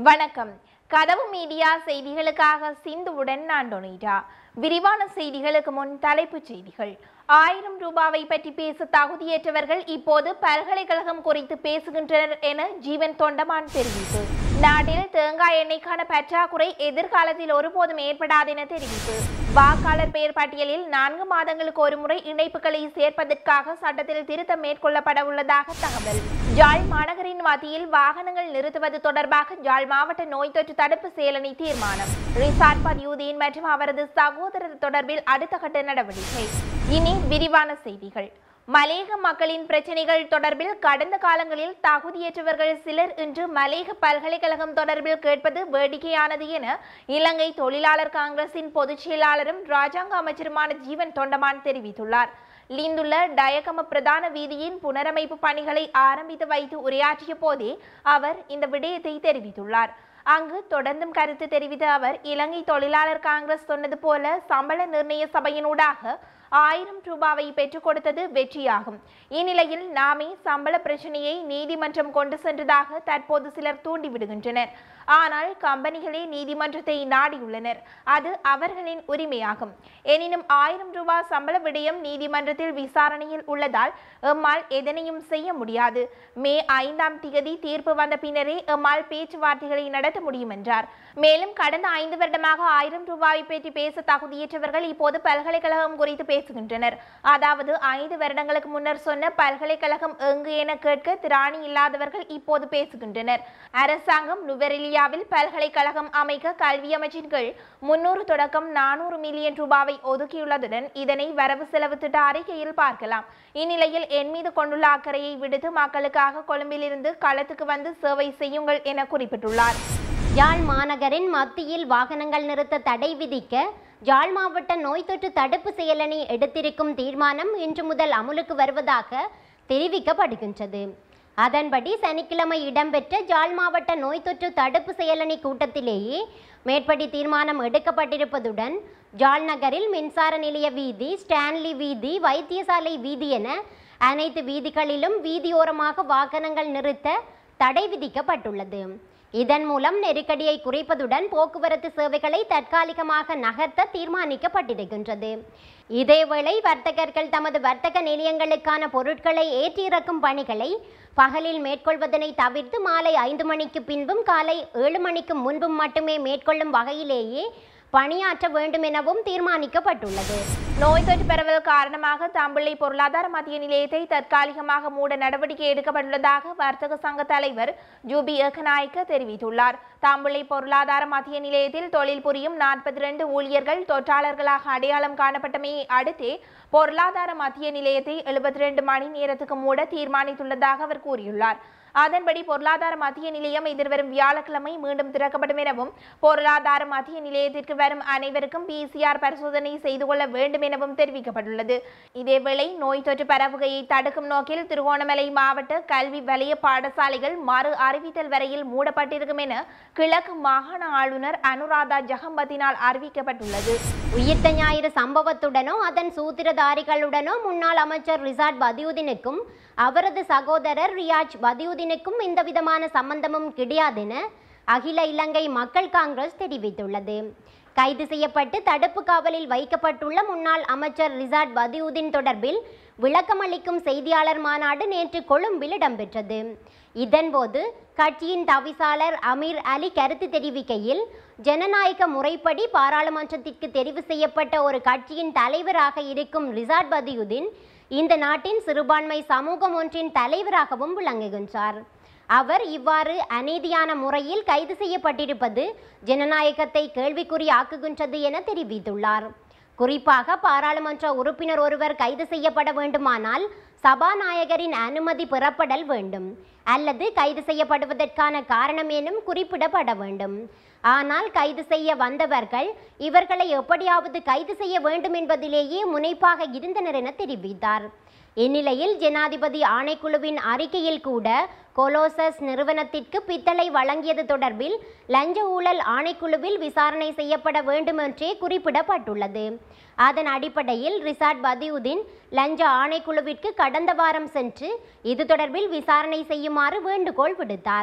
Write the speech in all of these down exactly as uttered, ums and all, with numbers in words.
வணக்கம். கதவு மீடியா செய்திகளுக்காக சிந்துவுடன் நான் டொனிட்டா. விரிவான செய்திகளுக்கு முன் தலைப்புச் செய்திகள். ஆயிரம் ரூபாவை பற்றி பேச தகுதியற்றவர்கள் இப்போது பல்கலைக்கழகம் குறித்து பேசுகின்றனர் என ஜீவன் தொண்டமான் தெரிவிப்பு. நாட்டில் தேங்காய் எண்ணெய்க்கான பற்றாக்குறை எதிர்காலத்தில் ஒருபோதும் ஏற்படாது என தெரிவிப்பு. வாக்காளர் பெயர் பட்டியலில் நான்கு மாதங்களுக்கு ஒருமுறை இணைப்புகளை சேர்ப்பதற்காக சட்டத்தில் திருத்தம் மேற்கொள்ளப்பட உள்ளதாக தகவல். யாழ் மாநகரின் மத்தியில் வாகனங்கள் நிறுத்துவது தொடர்பாக யாழ் மாவட்ட நோய் தொற்று தடுப்பு செயலணி தீர்மானம். ரிஷாட் பதியுதீன் மற்றும் அவரது சகோதரர் தொடர்பில் அடுத்த கட்ட நடவடிக்கை. இனி விரிவான செய்திகள். மலேக மக்களின் பிரச்சினைகள் தொடர்பில் கடந்த காலங்களில் தகுதியற்றவர்கள் சிலர் இன்று மலேக பல்கலைக்கழகம் தொடர்பில் கேட்பது வேடிக்கையானது என இலங்கை தொழிலாளர் காங்கிரசின் பொதுச் செயலாளரும் ராஜாங்க அமைச்சருமான ஜீவன் தொண்டமான் தெரிவித்துள்ளார். லிந்துள்ள டயகம பிரதான வீதியின் புனரமைப்பு பணிகளை ஆரம்பித்து வைத்து உரையாற்றிய போதே அவர் இந்த விடயத்தை தெரிவித்துள்ளார். அங்கு தொடர்ந்தும் கருத்து தெரிவித்த அவர், இலங்கை தொழிலாளர் காங்கிரஸ் சொன்னது போல சம்பள நிர்ணய சபையினூடாக ஆயிரம் ரூபாவை பெற்றுக் கொடுத்தது வெற்றியாகும். இந்நிலையில் நாமே சம்பள பிரச்சனையை நீதிமன்றம் கொண்டு சென்றதாக தற்போது சிலர் தூண்டிவிடுகின்றனர். ஆனால் கம்பெனிகளே நீதிமன்றத்தை நாடியுள்ளனர். அது அவர்களின் உரிமையாகும். எனினும் ஆயிரம் ரூபாய் சம்பள விடயம் நீதிமன்றத்தில் விசாரணையில் உள்ளதால் எம்மால் எதனையும் செய்ய முடியாது. மே ஐந்தாம் திகதி தீர்ப்பு வந்த பின்னரே எம்மால் பேச்சுவார்த்தைகளை நடத்த முடியும் என்றார். மேலும் கடந்த ஐந்து வருடமாக ஆயிரம் ரூபாயை பற்றி பேச தகுதியற்றவர்கள் இப்போது பல்கலைக்கழகம் குறித்து பேசுகின்றனர். அதாவது ஐந்து வருடங்களுக்கு முன்னர் சொன்ன பல்கலைக்கழகம் எங்கு என கேட்க திராணி இல்லாதவர்கள் இப்போது பேசுகின்றனர். அரசாங்கம் நுவரெலியாவில் பல்கலைக்கழகம் அமைக்க கல்வி அமைச்சின் கீழ் முன்னூறு தொடக்கம் நானூறு மில்லியன் ரூபாவை ஒதுக்கியுள்ளதுடன் இதனை வரவு செலவு திட்ட அறிக்கையில் பார்க்கலாம். இந்நிலையில் என் மீது கொண்டுள்ள அக்கறையை விடுத்து மக்களுக்காக கொழும்பிலிருந்து களத்துக்கு வந்து சேவை செய்யுங்கள் என குறிப்பிட்டுள்ளார். யாழ் மாநகரின் மத்தியில் வாகனங்கள் நிறுத்த தடை விதிக்க யாழ் மாவட்ட நோய் தொற்று தடுப்பு செயலணி எடுத்திருக்கும் தீர்மானம் இன்று முதல் அமுலுக்கு வருவதாக தெரிவிக்கப்படுகின்றது. அதன்படி சனிக்கிழமை இடம்பெற்ற யாழ் மாவட்ட நோய் தொற்று தடுப்பு செயலணி கூட்டத்திலேயே மேற்படி தீர்மானம் எடுக்கப்பட்டிருப்பதுடன் யாழ் நகரில் மின்சார நிலைய வீதி, ஸ்டான்லி வீதி, வைத்தியசாலை வீதி என அனைத்து வீதிகளிலும் வீதியோரமாக வாகனங்கள் நிறுத்த தடை விதிக்கப்பட்டுள்ளது. இதன் மூலம் நெருக்கடியை குறைப்பதுடன் போக்குவரத்து சேவைகளை தற்காலிகமாக நகர்த்த தீர்மானிக்கப்பட்டிருக்கின்றது. இதேவேளை வர்த்தகர்கள் தமது வர்த்தக நிலையங்களுக்கான பொருட்களை ஏற்றிறக்கும் பணிகளை பகலில் மேற்கொள்வதனை தவிர்த்து மாலை ஐந்து மணிக்கு பின்பும் காலை ஏழு மணிக்கு முன்பும் மட்டுமே மேற்கொள்ளும் வகையிலேயே பணியாற்ற வேண்டும் எனவும் தீர்மானிக்கப்பட்டுள்ளது. நோய் தொற்று பரவல் காரணமாக தம்பிள்ளை பொருளாதார மத்திய நிலையத்தை தற்காலிகமாக மூட நடவடிக்கை எடுக்கப்பட்டுள்ளதாக வர்த்தக சங்க தலைவர் ஜூபி ஏகநாயக்க தெரிவித்துள்ளார். தம்பிள்ளை பொருளாதார மத்திய நிலையத்தில் தொழில் புரியும் நாற்பத்தி இரண்டு ஊழியர்கள் தொற்றாளர்களாக அடையாளம் காணப்பட்டமையை அடுத்தே பொருளாதார மத்திய நிலையத்தை எழுபத்தி இரண்டு மணி நேரத்துக்கு மூட தீர்மானித்துள்ளதாக அவர் கூறியுள்ளார். அதன்படி பொருளாதார மத்திய நிலையம் எதிர்வரும் வியாழக்கிழமை மீண்டும் திறக்கப்படும் எனவும் பொருளாதார மத்திய நிலையத்திற்கு வரும் அனைவருக்கும் பிசிஆர் பரிசோதனை செய்து கொள்ள வேண்டும் எனவும் தெரிவிக்கப்பட்டுள்ளது. இதேவேளை நோய் தொற்று பரவுகையை தடுக்கும் நோக்கில் திருகோணமலை மாவட்ட கல்வி வலய பாடசாலைகள் மறு அறிவித்தல் வரையில் மூடப்பட்டிருக்கும் என கிழக்கு மாகாண ஆளுநர் அனுராதா ஜகம்பத்தினால் அறிவிக்கப்பட்டுள்ளது. உயிர்த்த ஞாயிறு சம்பவத்துடனோ அதன் சூத்திரதாரிகளுடனோ முன்னாள் அமைச்சர் ரிஷாட் பதியுதீனுக்கும் அவரது சகோதரர் ரிஷாட் பதியுதீனுக்கும் எந்த விதமான சம்பந்தமும் கிடையாதென அகில இலங்கை மக்கள் காங்கிரஸ் தெரிவித்துள்ளது. கைது செய்யப்பட்டு தடுப்பு காவலில் வைக்கப்பட்டுள்ள முன்னாள் அமைச்சர் ரிஷாட் பதியுதீன் தொடர்பில் விளக்கமளிக்கும் செய்தியாளர் மாநாடு நேற்று கொழும்பில் இடம்பெற்றது. இதன்போது கட்சியின் தவிசாளர் அமீர் அலி கருத்து தெரிவிக்கையில், ஜனநாயக முறைப்படி பாராளுமன்றத்திற்கு தெரிவு செய்யப்பட்ட ஒரு கட்சியின் தலைவராக இருக்கும் ரிஷாட் பதியுதீன் இந்த நாட்டின் சிறுபான்மை சமூகம் ஒன்றின் தலைவராகவும் விளங்குகின்றார். அவர் இவ்வாறு அநீதியான முறையில் கைது செய்யப்பட்டிருப்பது ஜனநாயகத்தை கேள்விக்குறியாக்குகின்றது என தெரிவித்துள்ளார். குறிப்பாக பாராளுமன்ற உறுப்பினர் ஒருவர் கைது செய்யப்பட வேண்டுமானால் சபாநாயகரின் அனுமதி பெறப்படல் வேண்டும் அல்லது கைது செய்யப்படுவதற்கான காரணம் எனும் குறிப்பிடப்பட வேண்டும். ஆனால் கைது செய்ய வந்தவர்கள் இவர்களை எப்படியாவது கைது செய்ய வேண்டும் என்பதிலேயே முனைப்பாக இருந்தனர் என தெரிவித்தார். இந்நிலையில் ஜனாதிபதி ஆணைக்குழுவின் அறிக்கையில் கூட கொலோசஸ் நிறுவனத்திற்கு பித்தளை வழங்கியது தொடர்பில் லஞ்ச ஊழல் ஆணைக்குழுவில் விசாரணை செய்யப்பட வேண்டும் என்றே குறிப்பிடப்பட்டுள்ளது. அதன் அடிப்படையில் ரிஷாட் பதியுதீன் லஞ்ச ஆணைக்குழுவிற்கு கடந்த வாரம் சென்று இது தொடர்பில் விசாரணை செய்யுமாறு வேண்டுகோள் விடுத்தார்.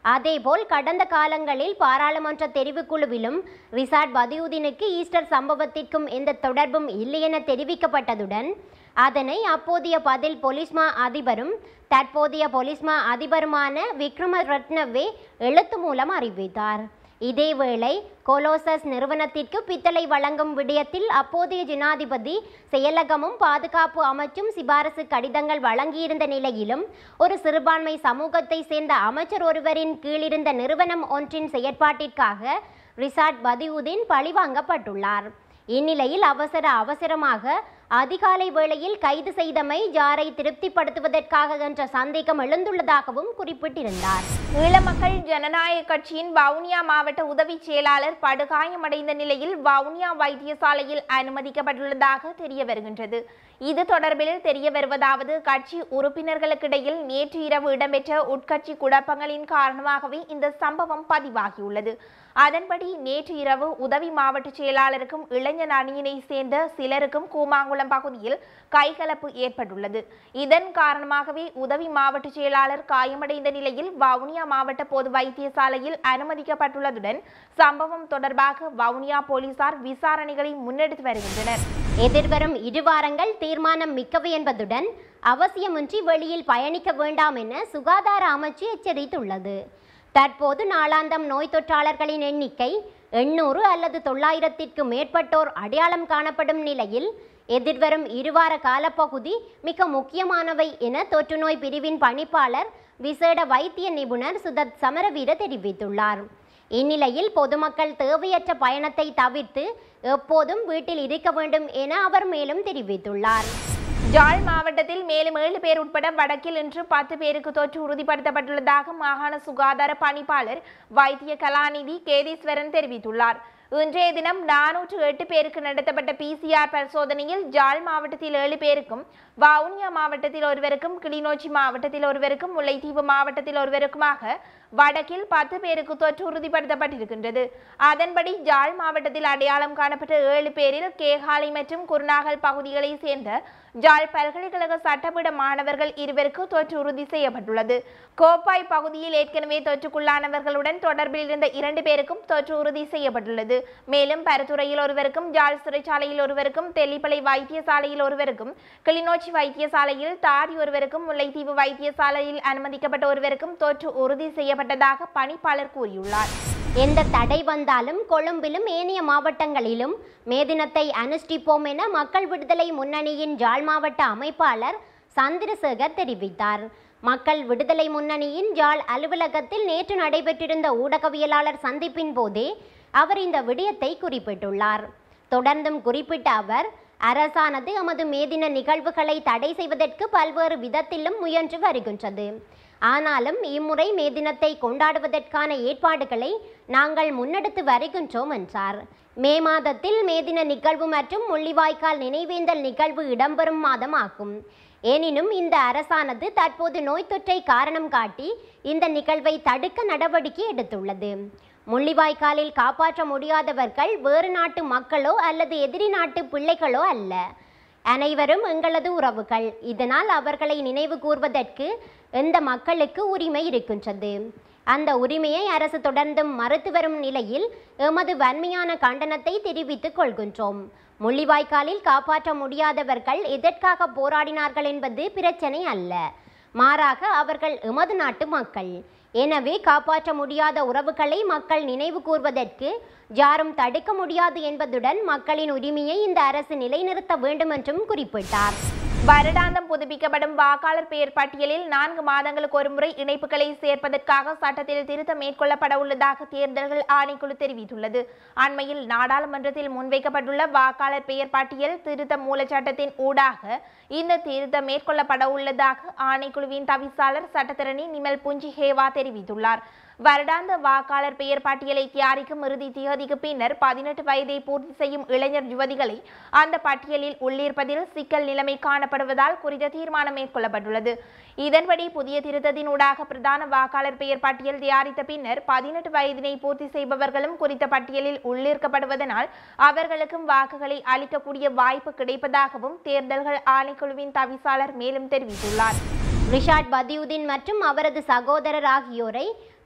அதேபோல் கடந்த காலங்களில் பாராளுமன்ற தெரிவுக்குழுவிலும் ரிஷாட் பதியுதீனுக்கு ஈஸ்டர் சம்பவத்திற்கும் எந்த தொடர்பும் இல்லை என தெரிவிக்கப்பட்டதுடன் அதனை அப்போதைய பதில் பொலிஸ்மா அதிபரும் தற்போதைய பொலிஸ்மா அதிபருமான விக்ரம ரத்னவே எழுத்து மூலம் அறிவித்தார். இதேவேளை கொலோசஸ் நிறுவனத்திற்கு பித்தளை வழங்கும் விடயத்தில் அப்போதைய ஜனாதிபதி செயலகமும் பாதுகாப்பு அமைச்சும் சிபாரசு கடிதங்கள் வழங்கியிருந்த நிலையிலும் ஒரு சிறுபான்மை சமூகத்தை சேர்ந்த அமைச்சர் ஒருவரின் கீழிருந்த நிறுவனம் ஒன்றின் செயற்பாட்டிற்காக ரிஷாட் பதியுதீன் பழிவாங்கப்பட்டுள்ளார். இந்நிலையில் அவசர அவசரமாக அதிகாலை வேளையில் கைது செய்தமை ஜாரை திருப்திப்படுத்துவதற்காக என்ற சந்தேகம் எழுந்துள்ளதாகவும் குறிப்பிட்டிருந்தார். ஈழமக்கள் ஜனநாயக கட்சியின் வவுனியா மாவட்ட உதவி செயலாளர் படுகாயமடைந்த நிலையில் வவுனியா வைத்தியசாலையில் அனுமதிக்கப்பட்டுள்ளதாக தெரிய வருகின்றது. இது தொடர்பில் தெரிய வருவதாவது, கட்சி உறுப்பினர்களுக்கிடையில் நேற்று இரவு இடம்பெற்ற உட்கட்சி குழப்பங்களின் காரணமாகவே இந்த சம்பவம் பதிவாகியுள்ளது. அதன்படி நேற்று இரவு உதவி மாவட்ட செயலாளருக்கும் இளைஞர் அணியினை சேர்ந்த சிலருக்கும் கூமாங்குளம் பகுதியில் கைகலப்பு ஏற்பட்டுள்ளது. இதன் காரணமாகவே உதவி மாவட்ட செயலாளர் காயமடைந்த நிலையில் வவுனியா மாவட்ட பொது வைத்தியசாலையில் அனுமதிக்கப்பட்டுள்ளதுடன் சம்பவம் தொடர்பாக வவுனியா போலீசார் விசாரணைகளை முன்னெடுத்து வருகின்றனர். எதிர்வரும் இரு வாரங்கள் தீர்மானம் மிக்கவை என்பதுடன் அவசியமின்றி வெளியில் பயணிக்க வேண்டாம் என சுகாதார அமைச்சு எச்சரித்துள்ளது. தற்போது நாளாந்தம் நோய் தொற்றாளர்களின் எண்ணிக்கை எண்ணூறு அல்லது தொள்ளாயிரத்திற்கு மேற்பட்டோர் அடையாளம் காணப்படும் நிலையில் எதிர்வரும் இருவார காலப்பகுதி மிக முக்கியமானவை என தொற்றுநோய் பிரிவின் பணிப்பாளர் விசேட வைத்திய நிபுணர் சுதத் சமரவீர தெரிவித்துள்ளார். இந்நிலையில் பொதுமக்கள் தேவையற்ற பயணத்தை தவிர்த்து எப்போதும் வீட்டில் இருக்க வேண்டும் என அவர் மேலும் தெரிவித்துள்ளார். ஜாழ் மாவட்டத்தில் மேலும் ஏழு பேர் உட்பட வடக்கில் இன்று பத்து பேருக்கு தொற்று உறுதிப்படுத்தப்பட்டுள்ளதாக மாகாண சுகாதார பணிப்பாளர் வைத்திய கலாநிதி கேதீஸ்வரன் தெரிவித்துள்ளார். இன்றைய தினம் நானூற்று எட்டு பேருக்கு நடத்தப்பட்ட பிசிஆர் பரிசோதனையில் ஜாழ் மாவட்டத்தில் ஏழு பேருக்கும், வவுனியா மாவட்டத்தில் ஒருவருக்கும், கிளிநொச்சி மாவட்டத்தில் ஒருவருக்கும், முல்லைத்தீவு மாவட்டத்தில் ஒருவருக்குமாக வடக்கில் பத்து பேருக்கு தொற்று உறுதிப்படுத்தப்பட்டிருக்கின்றது. அதன்படி ஜாழ் மாவட்டத்தில் அடையாளம் காணப்பட்ட ஏழு பேரில் கேகாலை மற்றும் குருநாகல் பகுதிகளை சேர்ந்த ஜாழ் பல்கலைக்கழக சட்டப்பீட மாணவர்கள் இருவருக்கு தொற்று உறுதி செய்யப்பட்டுள்ளது. கோப்பாய் பகுதியில் ஏற்கனவே தொற்றுக்குள்ளானவர்களுடன் தொடர்பில் இருந்த இரண்டு பேருக்கும் தொற்று உறுதி செய்யப்பட்டுள்ளது. மேலும் பருத்துறையில் ஒருவருக்கும், ஜாழ் சிறைச்சாலையில் ஒருவருக்கும், தெல்லிப்பளை வைத்தியசாலையில் ஒருவருக்கும், கிளிநொச்சி வைத்தியசாலையில் தாரி ஒருவருக்கும், முல்லைத்தீவு வைத்தியசாலையில் அனுமதிக்கப்பட்ட ஒருவருக்கும் தொற்று உறுதி செய்யப்பட்டதாக பணிப்பாளர் கூறியுள்ளார். எந்த தடை வந்தாலும் கொழும்பிலும் ஏனைய மாவட்டங்களிலும் மே தினத்தை அனுஷ்டிப்போம் என மக்கள் விடுதலை முன்னணியின் ஜாழ் மாவட்ட அமைப்பாளர் சந்திரசேகர் தெரிவித்தார். மக்கள் விடுதலை முன்னணியின் ஜாழ் அலுவலகத்தில் நேற்று நடைபெற்றிருந்த ஊடகவியலாளர் சந்திப்பின் போதே அவர் இந்த விடயத்தை குறிப்பிட்டுள்ளார். தொடர்ந்தும் குறிப்பிட்ட அவர், அரசானது எமது மேதின நிகழ்வுகளை தடை செய்வதற்கு பல்வேறு விதத்திலும் முயன்று வருகின்றது. ஆனாலும் இம்முறை மே தினத்தை கொண்டாடுவதற்கான ஏற்பாடுகளை நாங்கள் முன்னெடுத்து வருகின்றோம் என்றார். மே மாதத்தில் மேதின நிகழ்வு மற்றும் முள்ளிவாய்க்கால் நினைவேந்தல் நிகழ்வு இடம்பெறும் மாதமாகும். எனினும் இந்த அரசானது தற்போது நோய் தொற்றை காரணம் காட்டி இந்த நிகழ்வை தடுக்க நடவடிக்கை எடுத்துள்ளது. முள்ளிவாய்க்காலில் காப்பாற்ற முடியாதவர்கள் வேறு நாட்டு மக்களோ அல்லது எதிரி நாட்டு பிள்ளைகளோ அல்ல. அனைவரும் எங்களது உறவுகள். இதனால் அவர்களை நினைவு கூர்வதற்கு எந்த மக்களுக்கு உரிமை இருக்கின்றது. அந்த உரிமையை அரசு தொடர்ந்தும் மறுத்து வரும் நிலையில் எமது வன்மையான கண்டனத்தை தெரிவித்துக் கொள்கின்றோம். முள்ளிவாய்க்காலில் காப்பாற்ற முடியாதவர்கள் எதற்காக போராடினார்கள் என்பது பிரச்சனை அல்ல. மாறாக அவர்கள் எமது நாட்டு மக்கள். எனவே காப்பாற்ற முடியாத உறவுகளை மக்கள் நினைவு கூர்வதற்கு யாரும் தடுக்க முடியாது என்பதுடன் மக்களின் உரிமையை இந்த அரசு நிலைநிறுத்த வேண்டும் என்றும் குறிப்பிட்டார். வருடாந்தம் புதுப்பிக்கப்படும் வாக்காளர் பெயர் பட்டியலில் நான்கு மாதங்களுக்கு ஒருமுறை இணைப்புகளை சேர்ப்பதற்காக சட்டத்தில் திருத்தம் மேற்கொள்ளப்பட உள்ளதாக தேர்தல்கள் ஆணைக்குழு தெரிவித்துள்ளது. அண்மையில் நாடாளுமன்றத்தில் முன்வைக்கப்பட்டுள்ள வாக்காளர் பெயர் பட்டியல் திருத்த மூல சட்டத்தின் ஊடாக இந்த திருத்தம் மேற்கொள்ளப்பட உள்ளதாக ஆணைக்குழுவின் தவிசாளர் சட்டத்தரணி நிமல் புஞ்சி ஹேவா தெரிவித்துள்ளார். வருடாந்த வாக்காளர் பெயர் பட்டியலை தயாரிக்கும் இறுதி தேதிக்கு பின்னர் பதினெட்டு வயதை பூர்த்தி செய்யும் இளைஞர் யுவதிகளை அந்த பட்டியலில் உள்ளிருப்பதில் சிக்கல் நிலைமை காணப்படுவதால் குறித்த தீர்மானம் மேற்கொள்ளப்பட்டுள்ளது. இதன்படி புதிய திருத்தத்தினூடாக பிரதான வாக்காளர் பெயர் பட்டியல் தயாரித்த பின்னர் பதினெட்டு வயதினை பூர்த்தி செய்பவர்களும் குறித்த பட்டியலில் உள்ளிருக்கப்படுவதனால் அவர்களுக்கும் வாக்குகளை அளிக்கக்கூடிய வாய்ப்பு கிடைப்பதாகவும் தேர்தல்கள் ஆணைக்குழுவின் தவிசாளர் மேலும் தெரிவித்துள்ளார். ரிஷாட் பதியுதீன் மற்றும் அவரது சகோதரர் ஆகியோரை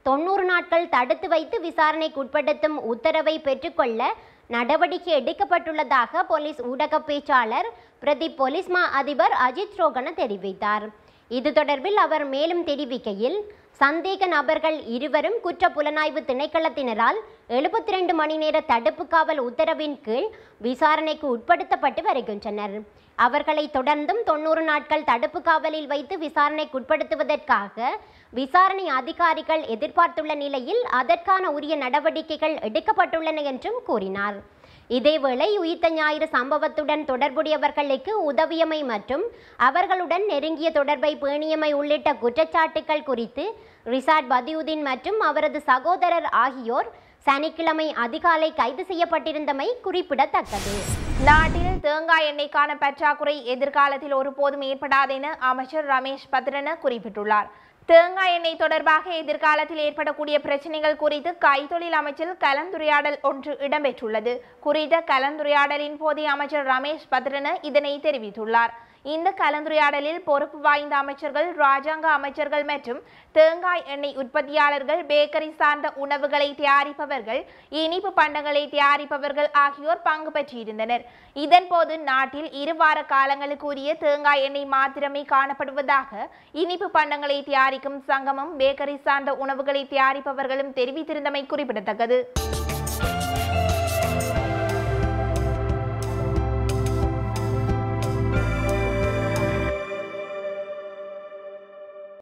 தொண்ணூறு நாட்கள் தடுத்து வைத்து விசாரணைக்கு உட்படுத்தும் உத்தரவை பெற்றுக்கொள்ள நடவடிக்கை எடுக்கப்பட்டுள்ளதாக போலீஸ் ஊடக பேச்சாளர் பிரதி போலீஸ் மா அதிபர் அஜித் ரோகன தெரிவித்தார். இது தொடர்பில் அவர் மேலும் தெரிவிக்கையில், சந்தேக நபர்கள் இருவரும் குற்ற புலனாய்வு திணைக்களத்தினரால் எழுபத்தி ரெண்டு மணி நேர தடுப்பு காவல் உத்தரவின் கீழ் விசாரணைக்கு உட்படுத்தப்பட்டு வருகின்றனர். அவர்களை தொடர்ந்தும் தொண்ணூறு நாட்கள் தடுப்பு காவலில் வைத்து விசாரணைக்கு உட்படுத்துவதற்காக விசாரணை அதிகாரிகள் எதிர்பார்த்துள்ள நிலையில் அதற்கான உரிய நடவடிக்கைகள் எடுக்கப்பட்டுள்ளன என்றும் கூறினார். இதேவேளை உயிர்த்த ஞாயிறு சம்பவத்துடன் தொடர்புடையவர்களுக்கு உதவியமை மற்றும் அவர்களுடன் நெருங்கிய தொடர்பை பேணியமை உள்ளிட்ட குற்றச்சாட்டுகள் குறித்து ரிஷாட் பதியுதீன் மற்றும் அவரது சகோதரர் ஆகியோர் சனிக்கிழமை அதிகாலை கைது செய்யப்பட்டிருந்தமை குறிப்பிடத்தக்கது. நாட்டில் தேங்காய் எண்ணெய்க்கான பற்றாக்குறை எதிர்காலத்தில் ஒருபோதும் ஏற்படாதென அமைச்சர் ரமேஷ் பத்ரன குறிப்பிட்டுள்ளார். தேங்காய் எண்ணெய் தொடர்பாக எதிர்காலத்தில் ஏற்படக்கூடிய பிரச்சனைகள் குறித்து கைத்தொழில் அமைச்சில் கலந்துரையாடல் ஒன்று இடம்பெற்றுள்ளது. குறித்த கலந்துரையாடலின் போதே அமைச்சர் ரமேஷ் பத்ரன இதனை தெரிவித்துள்ளார். இந்த கலந்துரையாடலில் பொறுப்பு வாய்ந்த அமைச்சர்கள், ராஜாங்க அமைச்சர்கள் மற்றும் தேங்காய் எண்ணெய் உற்பத்தியாளர்கள், பேக்கரி சார்ந்த உணவுகளை தயாரிப்பவர்கள், இனிப்பு பண்டங்களை தயாரிப்பவர்கள் ஆகியோர் பங்கு பெற்றிருந்தனர். இதன்போது நாட்டில் இருவார காலங்களுக்கு உரிய தேங்காய் எண்ணெய் மாத்திரமே காணப்படுவதாக இனிப்பு பண்டங்களை தயாரிக்கும் சங்கமும் பேக்கரி சார்ந்த உணவுகளை தயாரிப்பவர்களும் தெரிவித்திருந்தமை குறிப்பிடத்தக்கது.